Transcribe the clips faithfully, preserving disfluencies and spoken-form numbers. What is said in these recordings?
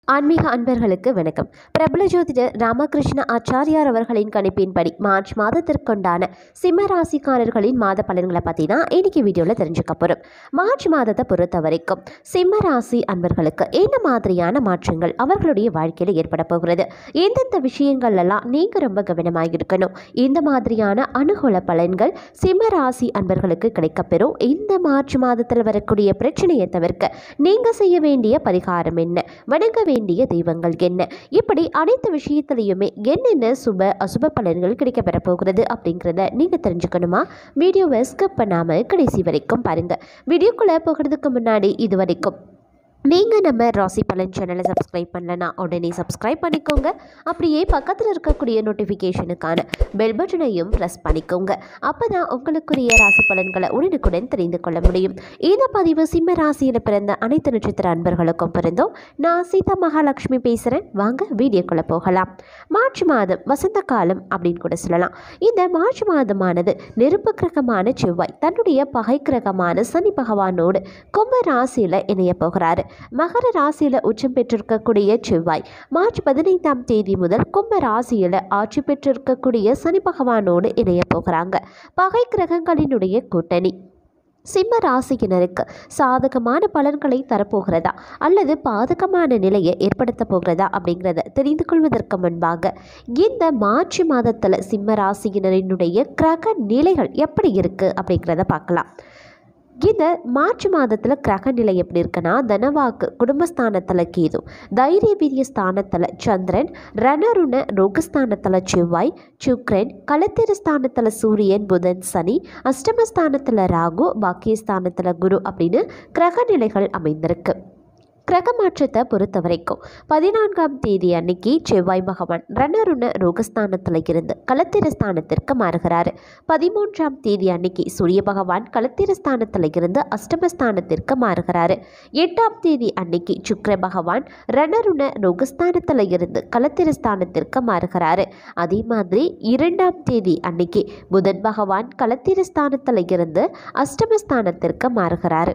ஆன்மீக அன்பர்களுக்கு வணக்கம். பிரபல ஜோதிடர் ராமகிருஷ்ண ஆச்சாரியார் அவர்களின் கணிப்பின்படி மார்ச் மாதத்திற்குண்டான சிம்ம ராசிக்காரர்களின் மாத பலன்களை பற்றி தான் இன்னைக்கு வீடியோவில் தெரிஞ்சுக்க போகிறோம். மார்ச் மாதத்தை பொறுத்த வரைக்கும் சிம்ம ராசி அன்பர்களுக்கு என்ன மாதிரியான மாற்றங்கள் அவர்களுடைய வாழ்க்கையில் ஏற்பட போகிறது, எந்தெந்த விஷயங்கள்லாம் நீங்கள் ரொம்ப கவனமாக இருக்கணும், இந்த மாதிரியான அனுகூல பலன்கள் சிம்ம ராசி அன்பர்களுக்கு கிடைக்கப்பெறும். இந்த மார்ச் மாதத்தில் வரக்கூடிய பிரச்சனையை தவிர்க்க நீங்கள் செய்ய வேண்டிய பரிகாரம் என்ன, வணங்க வேண்டிய தெய்வங்கள் என்ன, இப்படி அனைத்து விஷயத்திலையுமே என்னென்ன சுப அசுப பலன்கள் கிடைக்க பெற போகிறது அப்படிங்கிறத நீங்கள் தெரிஞ்சுக்கணுமா? வீடியோவை ஸ்கிப் பண்ணாமல் கடைசி வரைக்கும் பாருங்கள். வீடியோக்குள்ளே போகிறதுக்கு முன்னாடி இது வரைக்கும் நீங்கள் நம்ம ராசி பலன் சேனலை சப்ஸ்கிரைப் பண்ணலன்னா உடனே சப்ஸ்கிரைப் பண்ணிக்கோங்க. அப்படியே பக்கத்தில் இருக்கக்கூடிய நோட்டிஃபிகேஷனுக்கான பெல் பட்டனையும் ப்ரெஸ் பண்ணிக்கோங்க. அப்போ தான் உங்களுக்குரிய ராசி பலன்களை உடனுக்குடன் தெரிந்து கொள்ள முடியும். இந்த பதிவு சிம்ம ராசியில் பிறந்த அனைத்து நட்சத்திர அன்பர்களுக்கும் பிறந்தோம். நான் சீதா மகாலட்சுமி பேசுகிறேன். வாங்க வீடியோக்குள்ளே போகலாம். மார்ச் மாதம் வசந்த காலம் அப்படின்னு கூட சொல்லலாம். இந்த மார்ச் மாதமானது நெருப்பு கிரகமான செவ்வாய் தன்னுடைய பகை கிரகமான சனி பகவானோடு கும்ப ராசியில் இணைய போகிறாரு. மகர ராசியில் உச்சம் பெற்றிருக்கக்கூடிய செவ்வாய் மார்ச் பதினைந்தாம் தேதி முதல் கும்ப ராசியில் ஆட்சி பெற்றிருக்கக்கூடிய சனி பகவானோடு இணைய போகிறாங்க. பகை கிரகங்களினுடைய கூட்டணி சிம்ம ராசியினருக்கு சாதகமான பலன்களை தரப்போகிறதா அல்லது பாதகமான நிலையை ஏற்படுத்த போகிறதா அப்படிங்கிறத தெரிந்து கொள்வதற்கு முன்பாக இந்த மார்ச் மாதத்தில் சிம்ம ராசியினரினுடைய கிரக நிலைகள் எப்படி இருக்குது அப்படிங்கிறத பார்க்கலாம். இந்த மார்ச் மாதத்தில் கிரக நிலை எப்படி இருக்குன்னா, தனவாக்கு குடும்பஸ்தானத்தில் கேது, தைரிய வீரிய ஸ்தானத்தில் சந்திரன், ரணருண ரோகஸ்தானத்தில் செவ்வாய், சுக்ரன், களத்திர ஸ்தானத்தில் சூரியன், புதன், சனி, அஷ்டமஸ்தானத்தில் ராகு, பாக்கியஸ்தானத்தில் குரு அப்படின்னு கிரக நிலைகள் அமைந்திருக்கு. கிரக மாற்றத்தை பொறுத்த வரைக்கும் பதினான்காம் தேதி அன்னைக்கு செவ்வாய் பகவான் ரணருண ரோகஸ்தானத்தில் இருந்து களத்திர ஸ்தானத்திற்கு மாறுகிறாரு. பதிமூன்றாம் தேதி அன்னைக்கு சூரிய பகவான் களத்திர ஸ்தானத்தில் இருந்து அஷ்டமஸ்தானத்திற்கு மாறுகிறாரு. எட்டாம் தேதி அன்னைக்கு சுக்கிர பகவான் ரணருண ரோகஸ்தானத்தில் இருந்து களத்திர ஸ்தானத்திற்கு மாறுகிறாரு. அதே மாதிரி இரண்டாம் தேதி அன்னைக்கு புதன் பகவான் களத்திர ஸ்தானத்தில் இருந்து அஷ்டமஸ்தானத்திற்கு மாறுகிறாரு.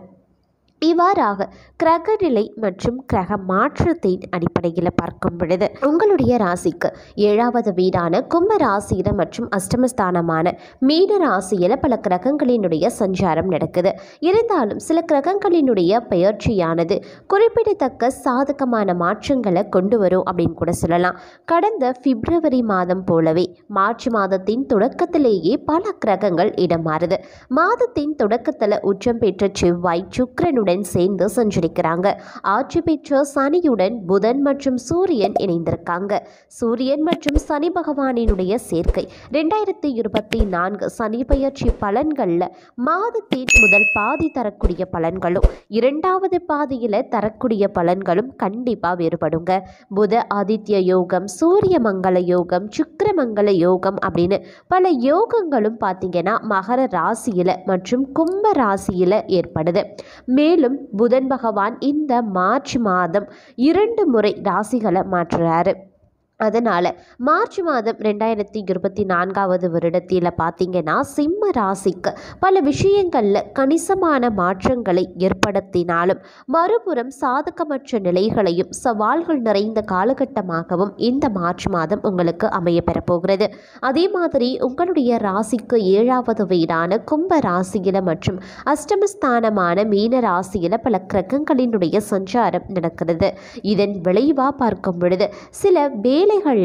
இவ்வாறாக கிரக நிலை மற்றும் கிரக மாற்றத்தின் அடிப்படையில் பார்க்கும் பொழுது உங்களுடைய ராசிக்கு ஏழாவது வீடான கும்ப ராசியில மற்றும் அஷ்டமஸ்தானமான மீன ராசியில பல கிரகங்களினுடைய சஞ்சாரம் நடக்குது. இருந்தாலும் சில கிரகங்களினுடைய பெயர்ச்சியானது குறிப்பிடத்தக்க சாதகமான மாற்றங்களை கொண்டு வரும் அப்படின்னு கூட சொல்லலாம். கடந்த பிப்ரவரி மாதம் போலவே மார்ச் மாதத்தின் தொடக்கத்திலேயே பல கிரகங்கள் இடம் மாறுது. மாதத்தின் தொடக்கத்தில் உச்சம் பெற்ற செவ்வாய் சுக்கிரனுடன் சேர்ந்து சஞ்சரிக்கிறாங்க. ஆட்சி பெற்ற சனியுடன் புதன் மற்றும் சூரியன் இணைந்திருக்காங்க. சூரியன் மற்றும் சனி பகவானினுடைய சேர்க்கை ரெண்டாயிரத்தி இருபத்தி நான்கு சனி பெயர்ச்சி பலன்கள்ல மாதத்தின் முதல் பாதி தரக்கூடிய பலன்களும் இரண்டாவது பாதியில தரக்கூடிய பலன்களும் கண்டிப்பா வேறுபடுங்க. புத ஆதித்ய யோகம், சூரிய மங்கள யோகம், சுக்கிர மங்கள யோகம் அப்படின்னு பல யோகங்களும் பார்த்தீங்கன்னா மகர ராசியில மற்றும் கும்ப ராசியில ஏற்படுது. மேலும் புதன் பகவான் இந்த மார்ச் மாதம் இரண்டு முறை ராசிகளை மாற்றுறாரு. அதனால் மார்ச் மாதம் ரெண்டாயிரத்தி இருபத்தி நான்காவது வருடத்தில் பார்த்தீங்கன்னா சிம்ம ராசிக்கு பல விஷயங்களில் கணிசமான மாற்றங்களை ஏற்படுத்தினாலும் மறுபுறம் சாதகமற்ற நிலைகளையும் சவால்கள் நிறைந்த காலகட்டமாகவும் இந்த மார்ச் மாதம் உங்களுக்கு அமைய பெறப்போகிறது. அதே மாதிரி உங்களுடைய ராசிக்கு ஏழாவது வீடான கும்ப ராசியில் மற்றும் அஷ்டமஸ்தானமான மீன ராசியில் பல கிரகங்களினுடைய சஞ்சாரம் நடக்கிறது. இதன் விளைவாக பார்க்கும் பொழுது சில வேலை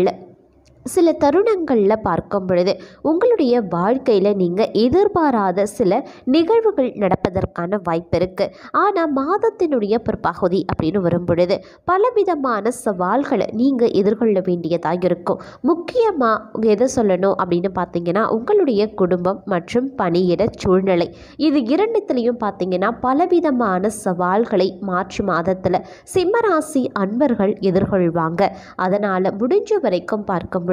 சில தருணங்களில் பார்க்கும் பொழுது உங்களுடைய வாழ்க்கையில் நீங்கள் எதிர்பாராத சில நிகழ்வுகள் நடப்பதற்கான வாய்ப்பு இருக்குது. ஆனால் மாதத்தினுடைய பிற்பகுதி அப்படின்னு வரும் பொழுது பலவிதமான சவால்களை நீங்கள் எதிர்கொள்ள வேண்டியதாக இருக்கும். முக்கியமாக எதை சொல்லணும் அப்படின்னு பார்த்தீங்கன்னா உங்களுடைய குடும்பம் மற்றும் பணியிட சூழ்நிலை, இது இரண்டுத்திலையும் பார்த்தீங்கன்னா பலவிதமான சவால்களை மார்ச் மாதத்தில் சிம்மராசி அன்பர்கள் எதிர்கொள்வாங்க. அதனால் முடிஞ்ச வரைக்கும் பார்க்கும்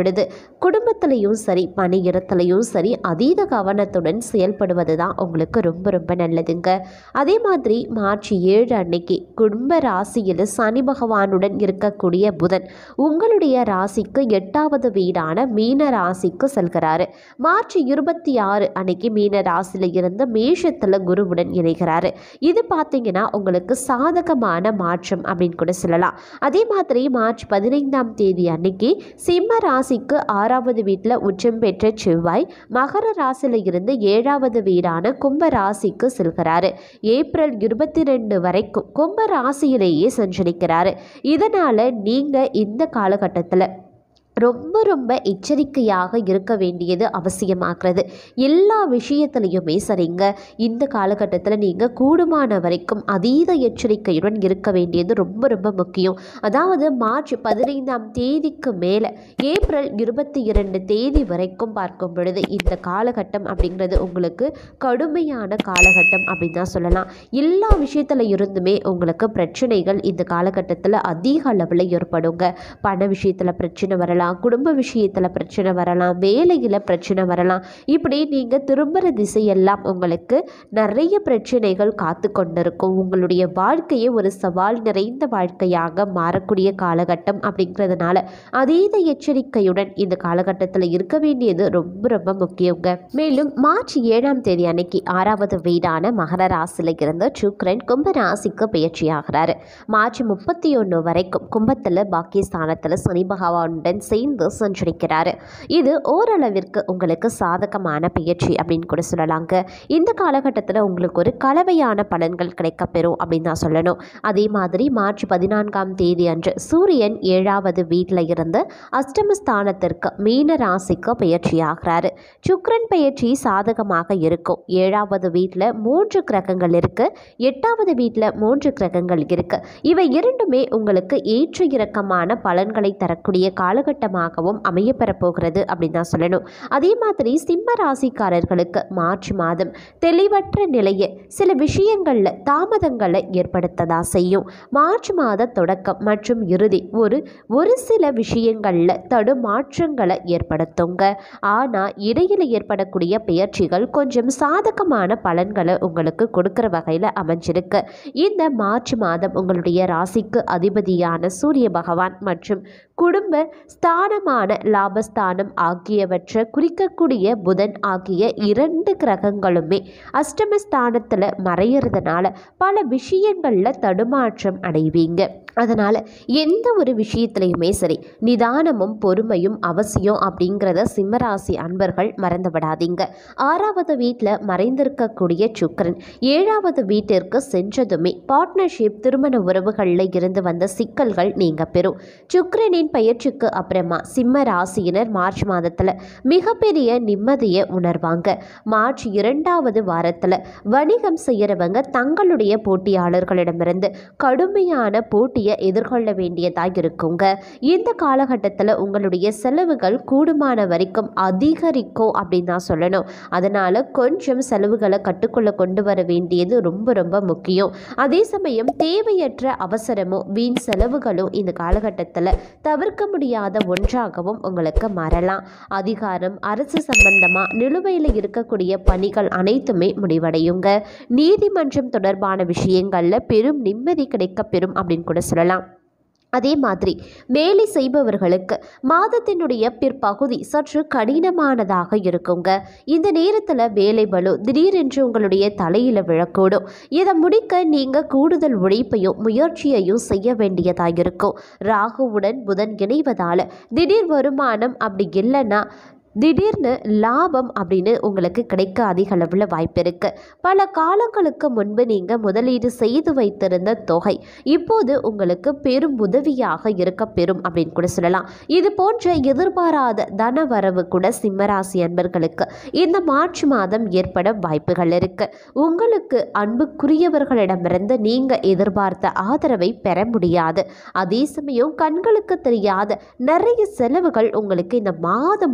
பொழுது குடும்பத்திலையும் சரி பணியிடத்துலையும் சரி அதீத கவனத்துடன் செயல்படுவது தான் உங்களுக்கு ரொம்ப ரொம்ப நல்லதுங்க. அதே மாதிரி மார்ச் ஏழு அன்னைக்கு குடும்ப ராசியில் சனி பகவானுடன் இருக்கக்கூடிய புதன் உங்களுடைய ராசிக்கு எட்டாவது வீடான மீன ராசிக்கு செல்கிறாரு. மார்ச் இருபத்தி ஆறு அன்னைக்கு மீன ராசியில இருந்து மேஷத்துல குருவுடன் இணைகிறாரு. இது பார்த்தீங்கன்னா உங்களுக்கு சாதகமான மாற்றம் அப்படின்னு கூட சொல்லலாம். அதே மாதிரி மார்ச் பதினைந்தாம் தேதி அன்னைக்கு சிம்ம ராசிக்கு ஆறாவது வீட்டில் உச்சம் பெற்ற செவ்வாய் மகர ராசியில இருந்து ஏழாவது வீடான கும்ப ராசிக்கு செல்கிறாரு. ஏப்ரல் இருபத்தி ரெண்டு வரைக்கும் கும்ப ராசியிலேயே சஞ்சரிக்கிறாரு. இதனால நீங்க இந்த காலகட்டத்தில் ரொம்ப ரொம்ப எச்சரிக்கையாக இருக்க வேண்டியது அவசியமாகிறது. எல்லா விஷயத்துலையுமே சரிங்க. இந்த காலகட்டத்தில் நீங்கள் கூடுமான வரைக்கும் அதீத எச்சரிக்கையுடன் இருக்க வேண்டியது ரொம்ப ரொம்ப முக்கியம். அதாவது மார்ச் பதினைந்தாம் தேதிக்கு மேலே ஏப்ரல் இருபத்தி இரண்டு தேதி வரைக்கும் பார்க்கும் பொழுது இந்த காலகட்டம் அப்படிங்கிறது உங்களுக்கு கடுமையான காலகட்டம் அப்படின்னு தான் சொல்லலாம். எல்லா விஷயத்தில் இருந்துமே உங்களுக்கு பிரச்சனைகள் இந்த காலகட்டத்தில் அதிக அளவில் ஏற்படுங்க. பண விஷயத்தில் பிரச்சனை வரலாம், குடும்ப விஷயத்தில் பிரச்சனை வரலாம், வேலையில் பிரச்சனை வரலாம். இப்படி நீங்கள் திரும்புகிற திசையெல்லாம் உங்களுக்கு நிறைய பிரச்சனைகள் காத்து கொண்டிருக்கும். உங்களுடைய வாழ்க்கையை ஒரு சவால் நிறைந்த வாழ்க்கையாக மாறக்கூடிய காலகட்டம் அப்படிங்கிறதுனால அதீத எச்சரிக்கையுடன் இந்த காலகட்டத்தில் இருக்க வேண்டியது ரொம்ப ரொம்ப முக்கியங்க. மேலும் மார்ச் ஏழாம் தேதி அன்னைக்கு ஆறாவது வீடான மகர ராசியில் இருந்து சுக்கிரன் கும்ப ராசிக்கு பயிற்சியாகிறாரு. மார்ச் முப்பத்தி ஒன்று வரைக்கும் கும்பத்தில் பாக்கியஸ்தானத்தில் சனி பகவானுடன் சேர்ந்து சஞ்சரிக்கிறாரு. இது ஓரளவிற்கு உங்களுக்கு சாதகமான பயிற்சி அப்படின்னு கூட சொல்லலாங்க. இந்த காலகட்டத்தில் உங்களுக்கு ஒரு கலவையான பலன்கள் கிடைக்கப்பெறும் அப்படின்னு தான் சொல்லணும். அதே மாதிரி மார்ச் பதினான்காம் தேதி அன்று சூரியன் ஏழாவது வீட்டில் இருந்து அஷ்டமஸ்தானத்திற்கு மீன ராசிக்கு பயிற்சியாகிறாரு. சுக்கிரன் பயிற்சி சாதகமாக இருக்கும். ஏழாவது வீட்டில் மூன்று கிரகங்கள் இருக்கு, எட்டாவது வீட்டில் மூன்று கிரகங்கள் இருக்கு. இவை இரண்டுமே உங்களுக்கு ஏற்ற இறக்கமான பலன்களை தரக்கூடிய காலகட்டமாகவும் அமையப்பெறப் போகிறது அப்படின்னு தான் சொல்லணும். அதே மாதிரி சிம்ம ராசிக்காரர்களுக்கு மார்ச் மாதம் தெளிவற்ற நிலையை சில விஷயங்களில் தாமதங்களை ஏற்படுத்ததா செய்யும். மார்ச் மாத தொடக்கம் மற்றும் இறுதி ஒரு ஒரு சில விஷயங்களில் தடுமாற்றங்களை ஏற்படுத்துங்க. ஆனால் இடையில் ஏற்படக்கூடிய பெயர்ச்சிகள் கொஞ்சம் சாதகமான பலன்களை உங்களுக்கு கொடுக்குற வகையில் அமைஞ்சிருக்கு. இந்த மார்ச் மாதம் உங்களுடைய ராசிக்கு அதிபதியான சூரிய பகவான் மற்றும் குடும்ப ஸ்தானமான லாபஸ்தானம் ஆகியவற்றை குறிக்கக்கூடிய புதன் ஆகிய இரண்டு கிரகங்களுமே அஷ்டமஸ்தானத்தில் மறையிறதுனால பல விஷயங்களில் தடுமாற்றம் அடைவீங்க. அதனால் எந்த ஒரு விஷயத்துலையுமே சரி நிதானமும் பொறுமையும் அவசியம் அப்படிங்கிறத சிம்மராசி அன்பர்கள் மறந்துவிடாதீங்க. ஆறாவது வீட்டில் மறைந்திருக்கக்கூடிய சுக்கிரன் ஏழாவது வீட்டிற்கு சென்றதுமே பார்ட்னர்ஷிப் திருமண உறவுகளில் இருந்து வந்த சிக்கல்கள் நீங்க பெறும். சுக்கிரனின் பயிற்சிக்கு அப்புறமா சிம்ம ராசியினர் மார்ச் மாதத்தில் மிகப்பெரிய நிம்மதியை உணர்வாங்க. மார்ச் இரண்டாவது வாரத்தில் வணிகம் செய்கிறவங்க தங்களுடைய போட்டியாளர்களிடமிருந்து கடுமையான போட்டியை எதிர்கொள்ள வேண்டியதாக இருக்குங்க. இந்த காலகட்டத்தில் உங்களுடைய செலவுகள் கூடுமான வரைக்கும் அதிகரிக்கும் அப்படின்னு தான் சொல்லணும். அதனால் கொஞ்சம் செலவுகளை கட்டுக்குள்ள கொண்டு வர வேண்டியது ரொம்ப ரொம்ப முக்கியம். அதே சமயம் தேவையற்ற அவசரமும் வீண் செலவுகளும் இந்த காலகட்டத்தில் தவிர்க்க முடியாத ஒன்றாகவும் உங்களுக்கு மாறலாம். அதிகாரம் அரசு சம்பந்தமாக நிலுவையில் இருக்கக்கூடிய பணிகள் அனைத்துமே முடிவடையுங்க. நீதிமன்றம் தொடர்பான விஷயங்களில் பெரும் நிம்மதி கிடைக்க பெறும் அப்படின்னு கூட சொல்லலாம். அதே மாதிரி வேலை செய்பவர்களுக்கு மாதத்தினுடைய பிற்பகுதி சற்று கடினமானதாக இருக்குங்க. இந்த நேரத்தில் வேலை பளு திடீரென்று உங்களுடைய தலையில் விழக்கூடும். இதை முடிக்க நீங்கள் கூடுதல் உழைப்பையும் முயற்சியையும் செய்ய வேண்டியதாக இருக்கும். ராகுவுடன் புதன் இணைவதால் திடீர் வருமானம் அப்படி இல்லைன்னா திடீர்னு லாபம் அப்படின்னு உங்களுக்கு கிடைக்க அதிக அளவில் வாய்ப்பு இருக்குது. பல காலங்களுக்கு முன்பு நீங்கள் முதலீடு செய்து வைத்திருந்த தொகை இப்போது உங்களுக்கு பெரும் உதவியாக இருக்க பெறும் அப்படின்னு கூட சொல்லலாம். இது போன்ற எதிர்பாராத தன வரவு கூட சிம்மராசி அன்பர்களுக்கு இந்த மார்ச் மாதம் ஏற்பட வாய்ப்புகள் இருக்கு. உங்களுக்கு அன்புக்குரியவர்களிடமிருந்து நீங்கள் எதிர்பார்த்த ஆதரவை பெற முடியாது. அதே சமயம் கண்களுக்கு தெரியாத நிறைய செலவுகள் உங்களுக்கு இந்த மாதம் முழுவதும்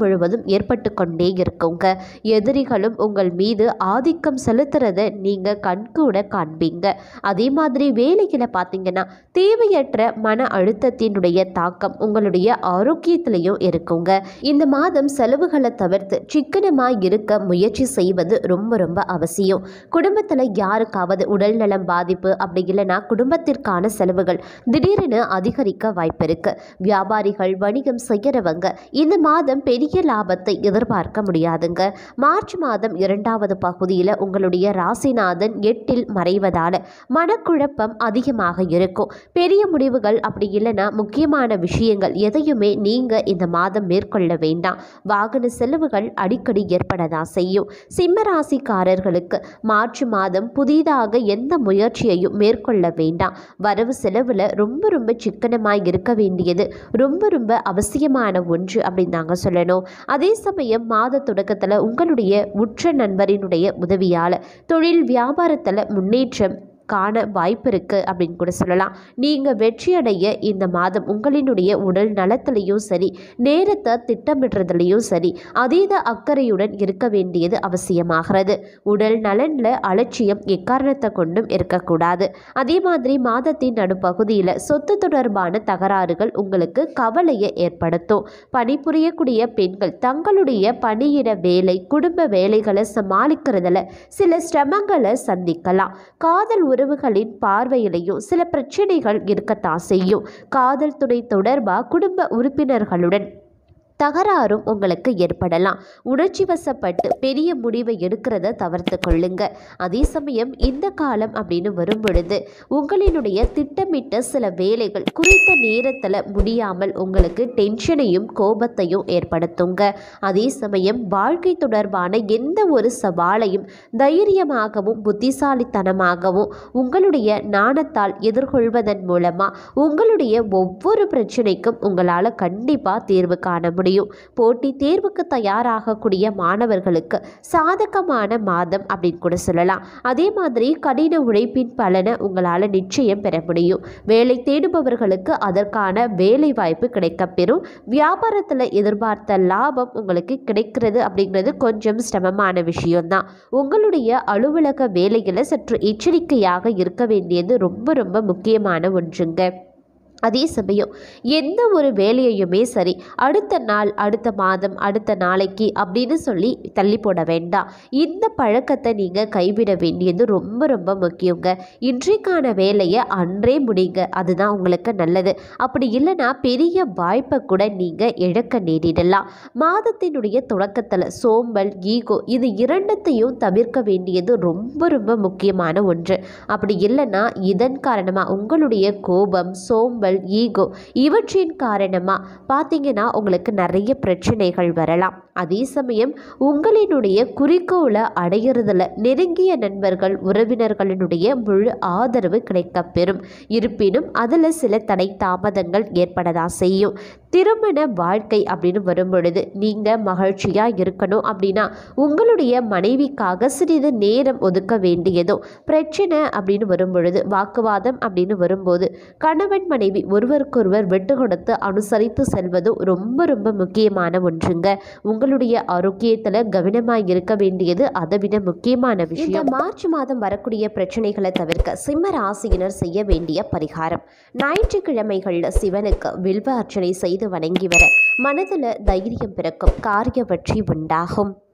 ஏற்பட்டு கொண்டே இருக்குங்க. எதிரிகளும் உங்கள் மீது ஆதிக்கம் செலுத்துறத நீங்கள் கண்கூட காண்பீங்க. அதே மாதிரி வேலைகளை பார்த்தீங்கன்னா தேவையற்ற மன அழுத்தத்தினுடைய தாக்கம் உங்களுடைய ஆரோக்கியத்திலையும் இருக்குங்க. இந்த மாதம் செலவுகளை தவிர்த்து சிக்கனமாக இருக்க முயற்சி செய்வது ரொம்ப ரொம்ப அவசியம். குடும்பத்தில் யாருக்காவது உடல் நலம் பாதிப்பு அப்படி இல்லைன்னா குடும்பத்திற்கான செலவுகள் திடீரென அதிகரிக்க வாய்ப்பு இருக்கு. வியாபாரிகள் வணிகம் செய்யறவங்க இந்த மாதம் பெரிய லாபத்தை எதிர்பார்க்க முடியாதுங்க. மார்ச் மாதம் இரண்டாவது பகுதியில் உங்களுடைய ராசிநாதன் எட்டில் மறைவதால மனக்குழப்பம் அதிகமாக இருக்கும். பெரிய முடிவுகள் அப்படி இல்லைன்னா முக்கியமான விஷயங்கள் எதையுமே நீங்க இந்த மாதம் மேற்கொள்ள வேண்டாம். வாகன செலவுகள் அடிக்கடி ஏற்படதான் செய்யும். சிம்ம ராசிக்காரர்களுக்கு மார்ச் மாதம் புதிதாக எந்த முயற்சியையும் மேற்கொள்ள வேண்டாம். வரவு செலவுல ரொம்ப ரொம்ப சிக்கனமாய் இருக்க வேண்டியது ரொம்ப ரொம்ப அவசியமான ஒன்று அப்படின்னு நாங்க சொல்லணும். அதே சமயம் மாத தொடக்கத்துல உங்களுடைய உற்ற நண்பரினுடைய உதவியால தொழில் வியாபாரத்துல முன்னேற்றம் காண வாய்ப்பு இருக்குது அப்படின்னு கூட சொல்லலாம். நீங்கள் வெற்றியடைய இந்த மாதம் உங்களினுடைய உடல் நலத்திலையும் சரி, நேரத்தை திட்டமிடுறதுலையும் சரி, அதீத அக்கறையுடன் இருக்க வேண்டியது அவசியமாகிறது. உடல் நலனில் அலட்சியம் எக்காரணத்தை கொண்டும் இருக்கக்கூடாது. அதே மாதிரி மாதத்தின் நடுப்பகுதியில் சொத்து தொடர்பான தகராறுகள் உங்களுக்கு கவலையை ஏற்படுத்தும். பணிபுரியக்கூடிய பெண்கள் தங்களுடைய பணியிட வேலை, குடும்ப வேலைகளை சமாளிக்கிறதுல சில சிரமங்களை சந்திக்கலாம். காதல் உறவுகளின் பார்வையிலையும் சில பிரச்சனைகள் இருக்கத்தான் செய்யும். காதல் துணை தொடர்பாக குடும்ப உறுப்பினர்களுடன் தகராறும் உங்களுக்கு ஏற்படலாம். உணர்ச்சி வசப்பட்டு பெரிய முடிவை எடுக்கிறத தவிர்த்து கொள்ளுங்க. அதே சமயம் இந்த காலம் அப்படின்னு வரும் பொழுது உங்களினுடைய திட்டமிட்ட சில வேலைகள் குறித்த நேரத்தில் முடியாமல் உங்களுக்கு டென்ஷனையும் கோபத்தையும் ஏற்படுத்துங்க. அதே சமயம் வாழ்க்கை தொடர்பான எந்த ஒரு சவாலையும் தைரியமாகவும் புத்திசாலித்தனமாகவும் உங்களுடைய நாணத்தால் எதிர்கொள்வதன் மூலமாக உங்களுடைய ஒவ்வொரு பிரச்சனைக்கும் உங்களால் கண்டிப்பாக தீர்வு காண முடியும். போட்டி தேர்வுக்கு தயாராகக்கூடிய மாணவர்களுக்கு சாதகமான மாதம் அப்படின்னு கூட சொல்லலாம். அதே மாதிரி கடின உழைப்பின் பலனை உங்களால் நிச்சயம் பெற முடியும். வேலை தேடுபவர்களுக்கு அதற்கான வேலை வாய்ப்பு கிடைக்கப்பெறும். வியாபாரத்தில் எதிர்பார்த்த லாபம் உங்களுக்கு கிடைக்கிறது அப்படிங்கிறது கொஞ்சம் சிரமமான விஷயம்தான். உங்களுடைய அலுவலக வேலைகளை சற்று எச்சரிக்கையாக இருக்க வேண்டியது ரொம்ப ரொம்ப முக்கியமான ஒன்றுங்க. அதே சமயம் எந்த ஒரு வேலையுமே சரி அடுத்த நாள், அடுத்த மாதம், அடுத்த நாளைக்கு அப்படின்னு சொல்லி தள்ளி போட வேண்டாம். இந்த பழக்கத்தை நீங்கள் கைவிட வேண்டியது ரொம்ப ரொம்ப முக்கியங்க. இன்றைக்கான வேலையை அன்றே முடிங்க, அதுதான் உங்களுக்கு நல்லது. அப்படி இல்லைன்னா பெரிய வாய்ப்பை கூட நீங்கள் இழக்க நேரிடலாம். மாதத்தினுடைய தொடக்கத்தில் சோம்பல், ஈகோ இது இரண்டத்தையும் தவிர்க்க வேண்டியது ரொம்ப ரொம்ப முக்கியமான ஒன்று. அப்படி இல்லைன்னா இதன் காரணமாக உங்களுடைய கோபம், சோம்பல், ஈகோ இவற்றின் காரணமாக பார்த்தீங்கன்னா உங்களுக்கு நிறைய பிரச்சனைகள் வரலாம். அதே சமயம் உங்களினுடைய குறிக்கோளை அடையிறதுல நெருங்கிய நண்பர்கள், உறவினர்களினுடைய முழு ஆதரவு கிடைக்கப்பெறும். இருப்பினும் அதில் சில தடை தாமதங்கள் ஏற்படதான் செய்யும். திருமண வாழ்க்கை அப்படின்னு வரும் பொழுது நீங்கள் மகிழ்ச்சியாக இருக்கணும் அப்படின்னா உங்களுடைய மனைவிக்காக சிறிது நேரம் ஒதுக்க வேண்டியதும், பிரச்சனை அப்படின்னு வரும் பொழுது, வாக்குவாதம் அப்படின்னு வரும்போது கணவன் மனைவி ஒருவருக்கொருவர் விட்டு கொடுத்து அனுசரித்து செல்வதும் ரொம்ப ரொம்ப முக்கியமான ஒன்றுங்க. உங்களுடைய ஆரோக்கியத்தில் கவனமாக இருக்க வேண்டியது அதை விட முக்கியமான விஷயம். இந்த மார்ச் மாதம் வரக்கூடிய பிரச்சனைகளை தவிர்க்க சிம்ம ராசியினர் செய்ய வேண்டிய பரிகாரம்: ஞாயிற்றுக்கிழமைகளில் சிவனுக்கு வில்வ அர்ச்சனை செய்து வணங்கி வர மனதில் தைரியம் பிறக்கும், காரிய வெற்றி உண்டாகும்.